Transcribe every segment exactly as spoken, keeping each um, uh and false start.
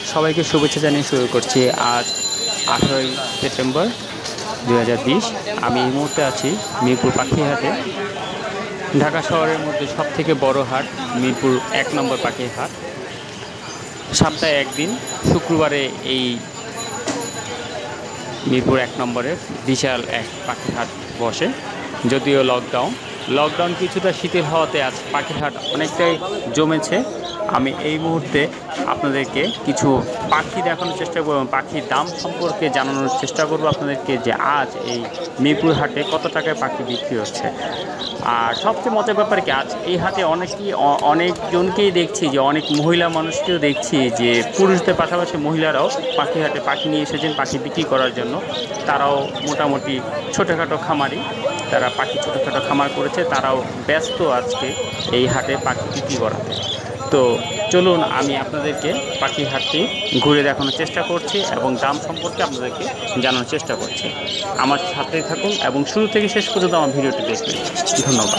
সবাইকে শুভেচ্ছা জানিয়ে শুরু করছি আজ আঠারোই সেপ্টেম্বর দুই হাজার বিশ। আমি এই মুহূর্তে আছি মিরপুর পাখিহাটে। ঢাকা শহরের মধ্যে সবথেকে বড় হাট মিরপুর এক নম্বর পাখি হাট। সপ্তাহে একদিন শুক্রবারে এই মিরপুর এক নম্বরে বিশাল এক পাখি হাট বসে। যদিও লকডাউন লকডাউন কিছুটা শিথিল হওয়াতে আজ পাখির হাট অনেকটাই জমেছে। আমি এই মুহূর্তে আপনাদেরকে কিছু পাখি দেখানোর চেষ্টা করব, পাখির দাম সম্পর্কে জানানোর চেষ্টা করব আপনাদেরকে যে আজ এই মিরপুর হাটে কত টাকায় পাখি বিক্রি হচ্ছে। আর সবচেয়ে মজার ব্যাপার কি, আজ এই হাটে অনেকেই অনেকজনকেই দেখছি যে অনেক মহিলা মানুষকেও দেখছি যে পুরুষদের পাশাপাশি মহিলারাও পাখি হাটে পাখি নিয়ে এসেছেন পাখি বিক্রি করার জন্য। তারাও মোটামুটি ছোটোখাটো খামারি, তারা পাখি ছোটোখাটো খামার করেছে, তারাও ব্যস্ত আজকে এই হাটে পাখি বিক্রি করাতে। তো চলুন আমি আপনাদেরকে পাখি হাটটি ঘুরে দেখানোর চেষ্টা করছি এবং দাম সম্পর্কে আপনাদেরকে জানানোর চেষ্টা করছি। আমার সাথে থাকুন এবং শুরু থেকে শেষ পর্যন্ত আমার ভিডিওটি দেখবেন। ধন্যবাদ।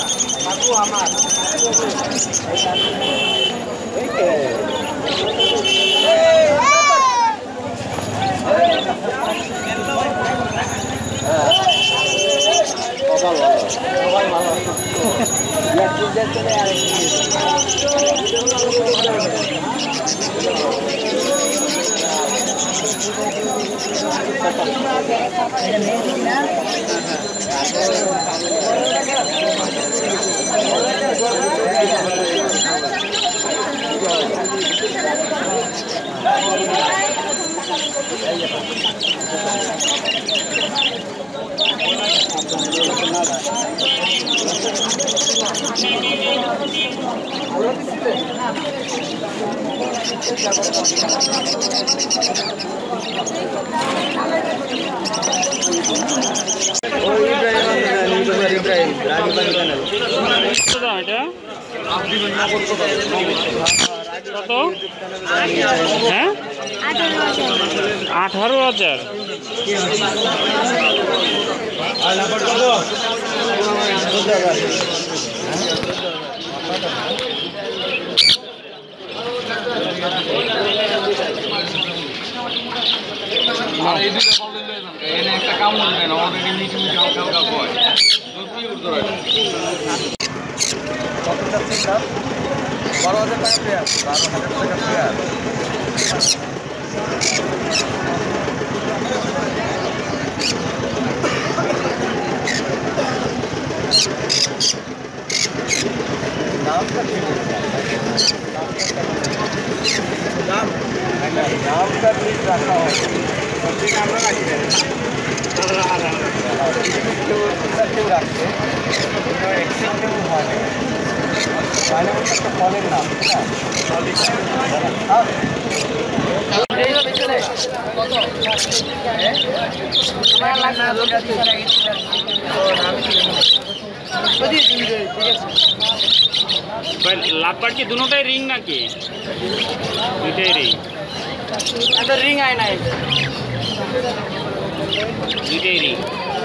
কত? হ্যাঁ, আঠারো হাজার। একটা কাম করবেন অলরেডি মিটিং কালকা কয় কত যাচ্ছে দাম? বারো হাজার টাকা পেয়ার, বারো হাজার টাকা পেয়ার। দামটা দাম দামটা ঠিক রাখা হয়, আমরা রাখি কেউ রাখছে এক্সেপ্টেবল হয় না। তাহলে একটা ফলের নাম লাভবার কি দুটোটাই রিং নাকি? দুইটাই রিং, রিং আয় নাই, দুইটাই রিং।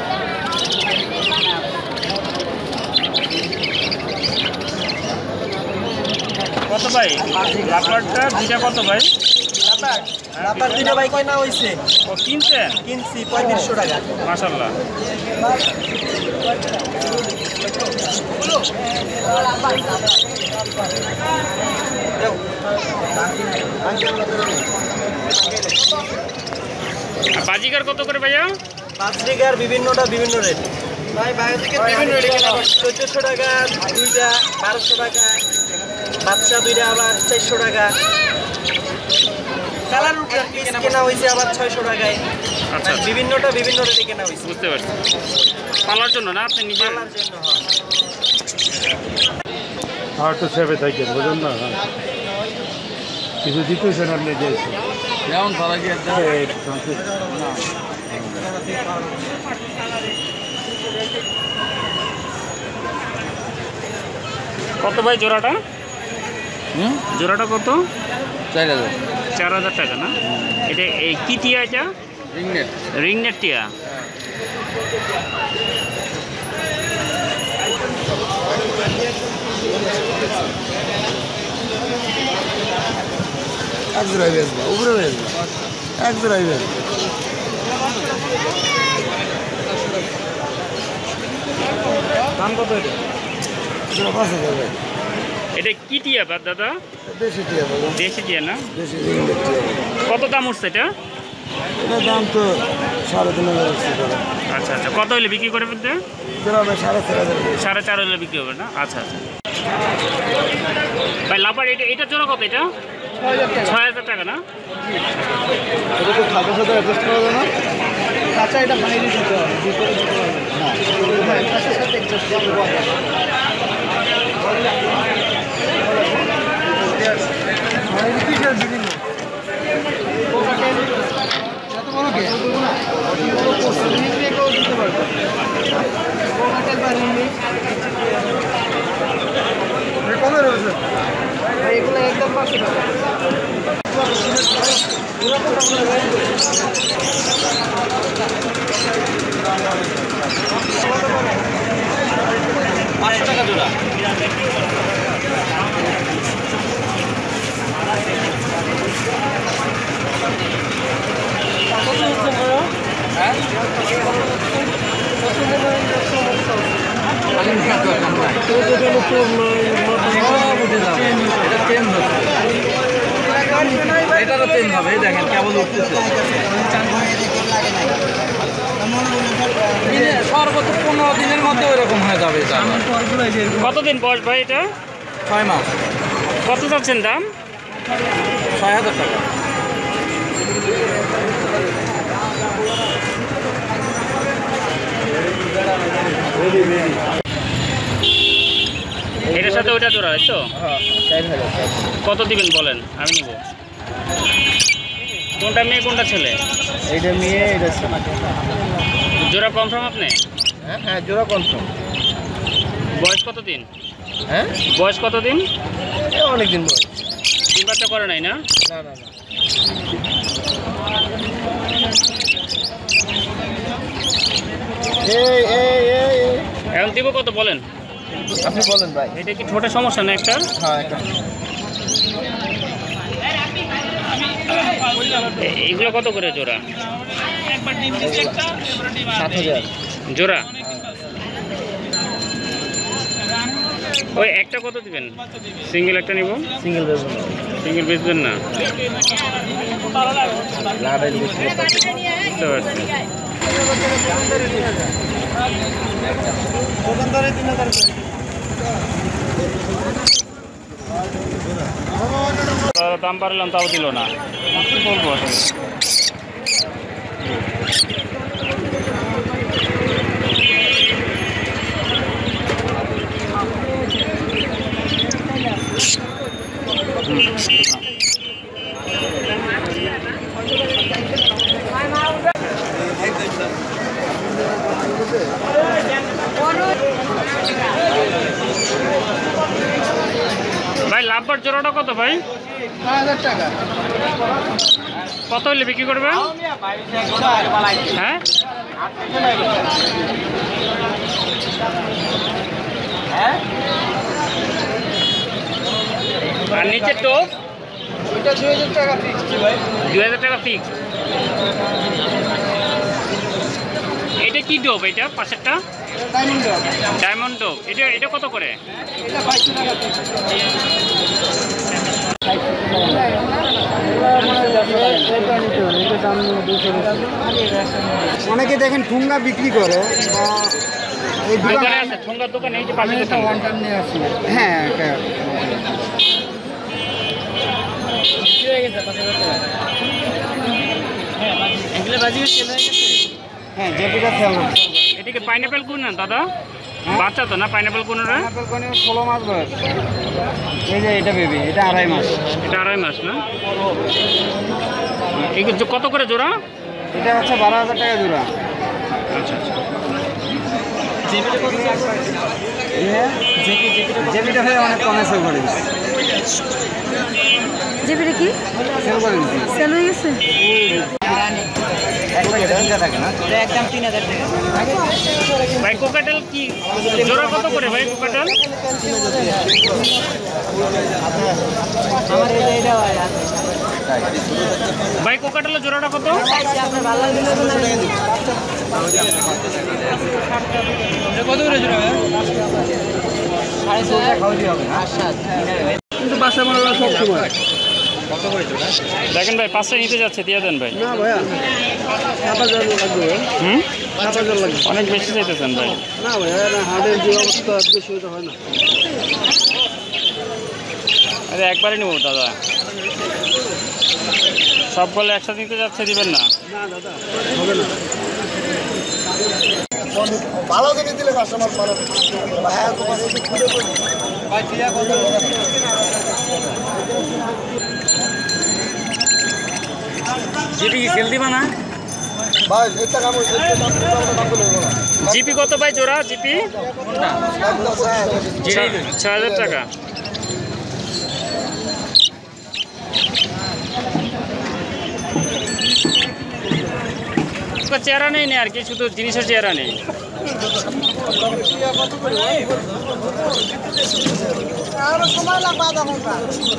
কত ভাই লাভবারটা? দুইটা কত ভাই? লাপার দুইটা ভাই কয় না হয়েছে? ও কিনছেন? কিনছি পঁয়ত্রিশশো টাকা। মাশাআল্লাহ। বাজিকার কত করে ভাইয়া? পাঁচ বিঘার বিভিন্নটা বিভিন্ন রেট ভাই, বিভিন্ন রেট। চোদ্দোশো টাকা দুইটা, বারোশো টাকা বাচ্চা দুইটা, আবার চারশো টাকা। কালার কেনা হয়েছে আবার ছয়শো টাকায়। আচ্ছা, বিভিন্নটা বিভিন্ন রেটে কেনা হয়েছে। বুঝতে পারছি। পালার জন্য না, আপনি নিজে পালার জন্য? আর তো সেবে থাকেন, বুঝলেন না? কিছু দিতেছেন আপনি দিয়েছেন যেমন ভালো গিয়ে কত ভাই জোড়াটা? হুম, জোড়াটা কত? চার হাজার। চার হাজার টাকা না? এটা এই কি টিয়া? এটা রিংনেট। রিংনেট টিয়া। এক জোড়াই বেচবো, উপরে বেচবো, এক জোড়াই বেচবো। দাম কত এটা? জোড়া পাঁচ হাজার ভাই। এটা কি টিয়া বা দাদা? দেশি টিয়া বাবা, দেশি টিয়া না? দেশি রিংলেট টিয়া বাবা। কত দাম উঠছে এটা? এটার দাম তো সাড়ে তিন হাজার হচ্ছে টাকা। আচ্ছা আচ্ছা, কত হলে বিক্রি করে ফেলতে? জোড়া ভাই সাড়ে চার হাজার। সাড়ে চার হলে বিক্রি হবে না? আচ্ছা আচ্ছা ভাই, লাভার এটা এটা জোড়া কত? এটা ছয় হাজার টাকা না? এটা তো খাতার সাথে অ্যাডজাস্ট করা যায় না? আচ্ছা, এটা বাইরে দিতে হবে, ভিতরে দিতে হবে না। হ্যাঁ, খাঁচার সাথে adjust করতে হবে। বাইরে কিসের বিভিন্ন? এত বড় কে? নিচে কেউ দিতে পারবে। কোকাটেল বা রিংলি। কত রয়েছে? এগুলো একদম পাঁচশো টাকা। পাঁচশো টাকা জোড়া। এটারও চেন হবে, দেখেন কেমন উঠতেছে। সর্বোচ্চ পনেরো দিনের মধ্যে ওইরকম হয়ে যাবে। কতদিন বয়স ভাই এটা? ছয় মাস। কত যাচ্ছেন দাম? ছয় হাজার টাকা। এটার সাথে ওইটা জোড়া, তাই তো? চার হাজার। কত দিবেন বলেন, আমি নিব। কোনটা মেয়ে কোনটা ছেলে? এইটা মেয়ে, এটা জোড়া কনফার্ম আপনি? হ্যাঁ হ্যাঁ, জোড়া কনফার্ম। বয়স কত দিন? হ্যাঁ, বয়স কত দিন? অনেকদিন বয়স। তিন বাচ্চা করে নাই না? না না না। এই এই এই এখন দিব কত বলেন? আপনি বলেন ভাই। এটা কি ঠোঁটের সমস্যা না একটা? হ্যাঁ, একটা এ- এইগুলো কত করে জোড়া? সাত হাজার জোড়া? ওই একটা কত দিবেন? সিঙ্গেল একটা নিব। সিঙ্গেল বেসবো। সিঙ্গেল বেচবেন না? লাড়াই বুঝতে পারছি। দোকানদারে তিন হাজার। দাম বাড়লাম তাও দিল না, কি বলবো আসলে। ভাই লাভবার জোড়াটা কত ভাই? হাজার টাকা। কত হলে বিক্রি করবেন? হ্যাঁ, আর নিচের টোপ ওইটা দুই হাজার টাকা ফিক্সড ভাই। দুই হাজার টাকা ফিক্স। এটা কি ডোব? এটা পাশেরটা ডায়মন্ড ডগ। ডায়মন্ড ডোব। এটা এটা কত করে? এটা বাইশশো টাকা ফিক্সড। অনেকে দেখেন ঠুঙ্গা বিক্রি করে বা এই দোকানে দোকানে আছে, ঠোঙ্গার দোকানে, এই যে পাশে দোকান। হ্যাঁ এটা এগুলো বাজিয়ে সেল হয়ে গেছে। হ্যাঁ জেপিটা খেয়াল এদিকে পাইনাপেল কোন না দাদা? বাচ্চা তো না পাইনাপেল কোনটা? ষোলো মাস বয়স। এই যে এটা বেবি, এটা আড়াই মাস। এটা আড়াই মাস না? এই যে কত করে জোড়া? এটা হচ্ছে বারো হাজার টাকা জোড়া। আচ্ছা আচ্ছা। জেপিটা হয়ে অনেক কমে সেল করে দিচ্ছে। জিবিটা কি সেল করে দিচ্ছে সেল হয়ে গেছে? থাকে না একদম তিন হাজার টাকা। ভাই কোকাটেল কি জোড়া কত করে ভাই কোকাটেল? ভাই কোকাটেলের জোড়াটা কত? কত করে জোড়া? সাড়ে ছয়টা খাওয়া দিয়ে হবে কিন্তু বাসা মারা সব সময় কত করে জোড়া? দেখেন ভাই পাঁচটা নিতে যাচ্ছে দিয়ে দেন ভাই। না ভাইয়া সাত হাজার লাগবে। হুম সাত হাজার লাগবে। অনেক বেশি চাইতেছেন ভাই। না ভাইয়া হাটের যে অবস্থা বেশি হতে হয় না। আরে একবারই নেবো দাদা, সব বলে একসাথে নিতে যাচ্ছে দিবেন না? না দাদা হবে না। ভালো জিনিস দিলে কাস্টমার ভালো ভাইয়া তোমার এই যে খুলে বলি ভাই টিয়া কত জিপি কি সেল দিবা না? ভাই এটা কাম হইছে এটা দাম বলে বলা জিপি কত ভাই জোড়া? জিপি ছয় হাজার টাকা। চেহারা নেই না আর কি, শুধু জিনিসের চেহারা নেই। সময় লাগবে আধা ঘন্টা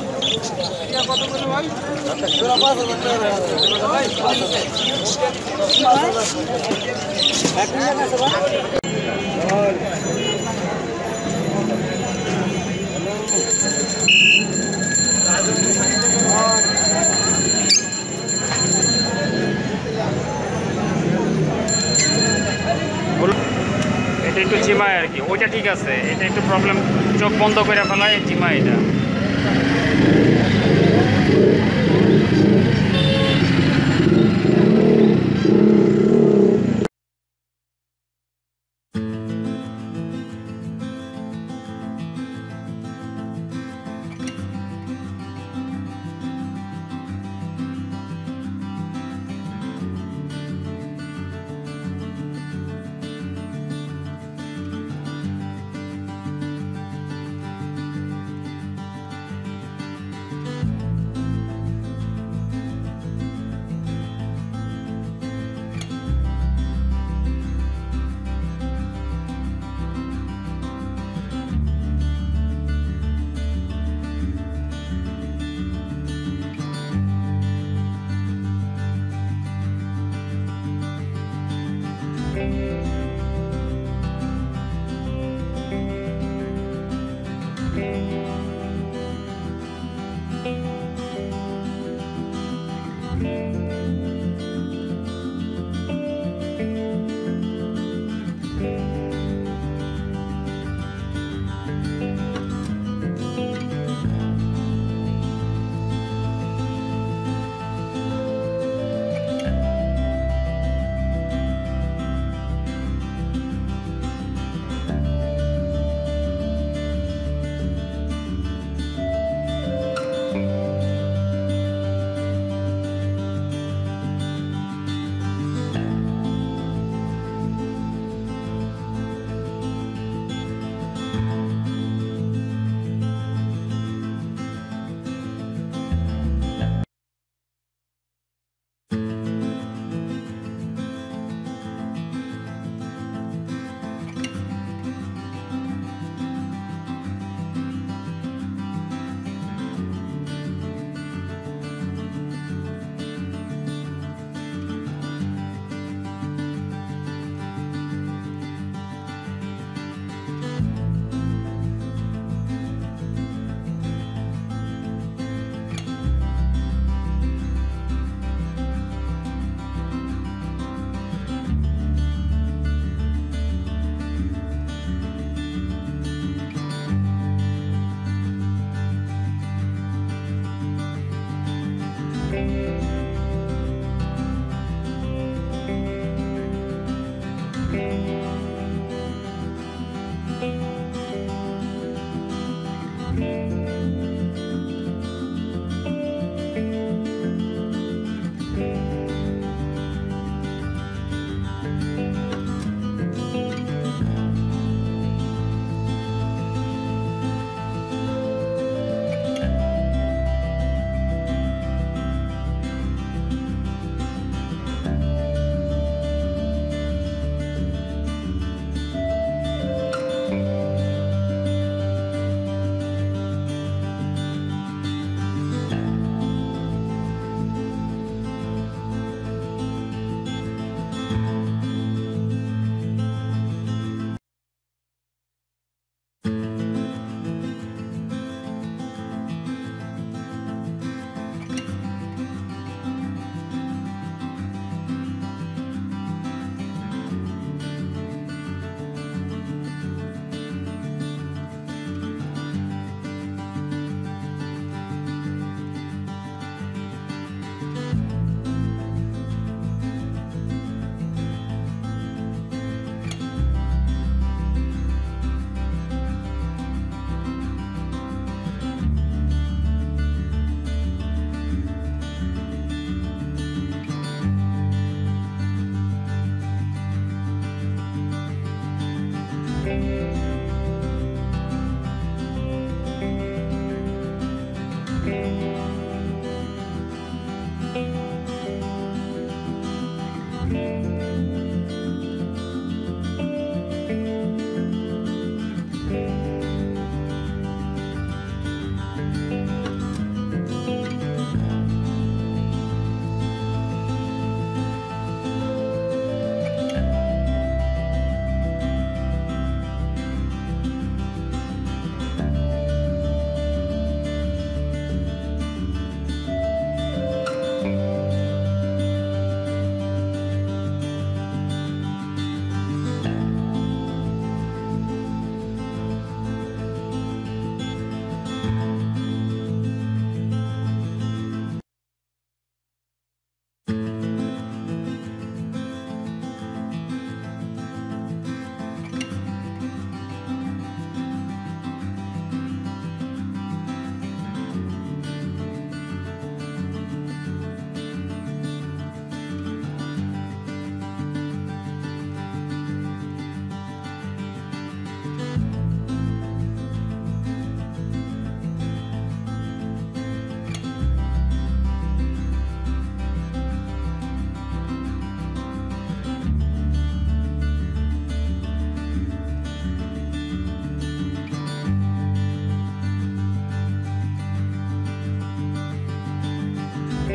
এটা একটু জিমায় আর কি, ওইটা ঠিক আছে, এটা একটু প্রবলেম, চোখ বন্ধ করে ফেলায় জিমায় এটা।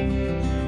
ধন্যবাদ।